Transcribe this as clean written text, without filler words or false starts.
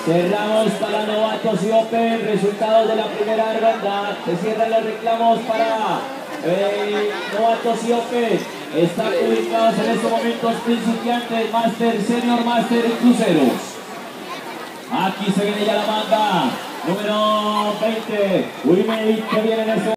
Cerramos para Novatos y Open, resultados de la primera ronda. Se cierran los reclamos para Novatos y Open. Están ubicados en estos momentos principiantes, Master, Senior, Master y Cruceros. Aquí se viene ya la banda número 20, Wimei, que viene en este